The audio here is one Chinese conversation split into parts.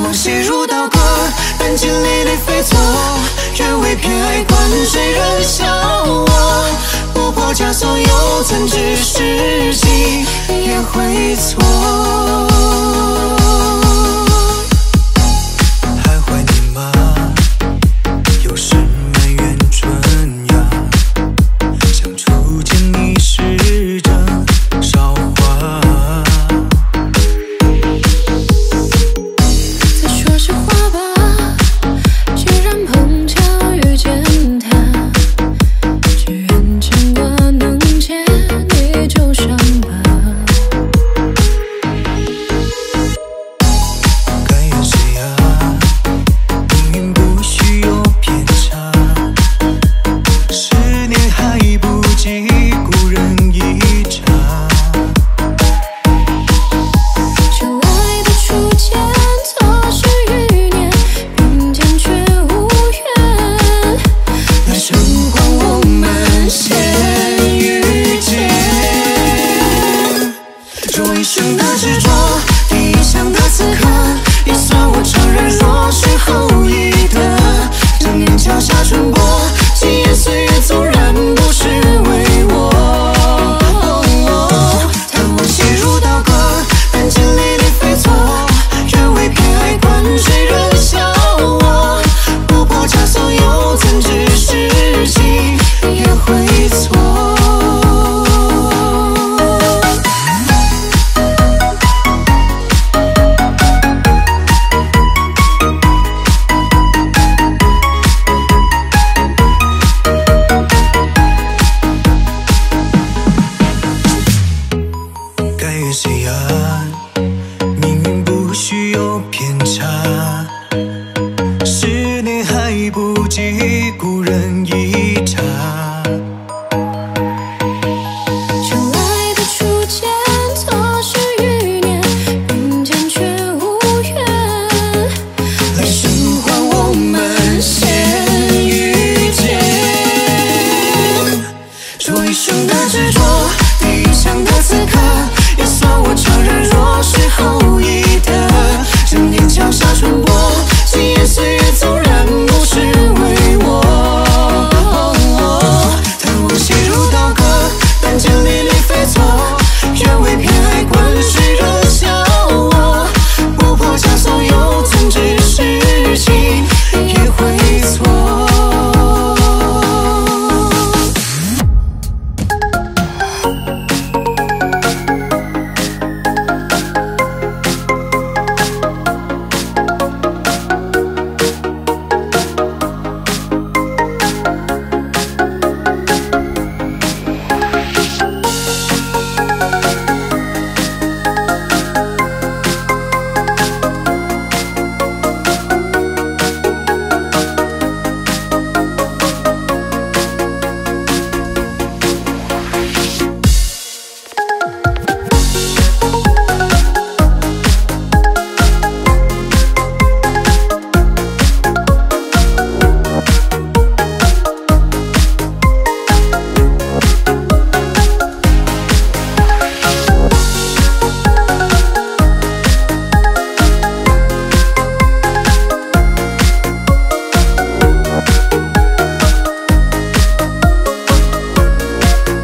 我陷入刀割，弹尽泪泪飞错，愿为偏爱灌醉人笑我。不破枷锁，又怎知时机也会错？还怀念吗？有时埋怨春芽，想初见你时的韶华。 再说实话吧，既然碰巧遇见他，只愿牵挂能见你就伤疤。 该怨谁啊？命运不许有偏差，十年还不及故人一场。 相爱的初见，错失余年，并肩却无缘。 来生还我们先遇见。这一生的执着，第一项的此刻，也算我承认若是后已的。正念脚下春波，几年岁月纵然不是为我。叹我陷入刀割，弹尽泪泪飞错，愿为偏爱灌醉人笑我。不破枷锁，又怎知时机也会错？该怨谁啊？命运不许有偏差，十年还不及故人一场。 相爱的初见，错失余年，并肩却无缘。 来生还我们先遇见。这一生的执着，第一项的此刻，也算我承认若是后已的。正念脚下春波，几年岁月纵然不是为我。叹我陷入刀割，弹尽泪泪飞错，愿为偏爱灌醉人笑我。不破枷锁，又怎知时机也会错？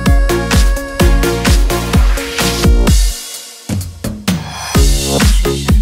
是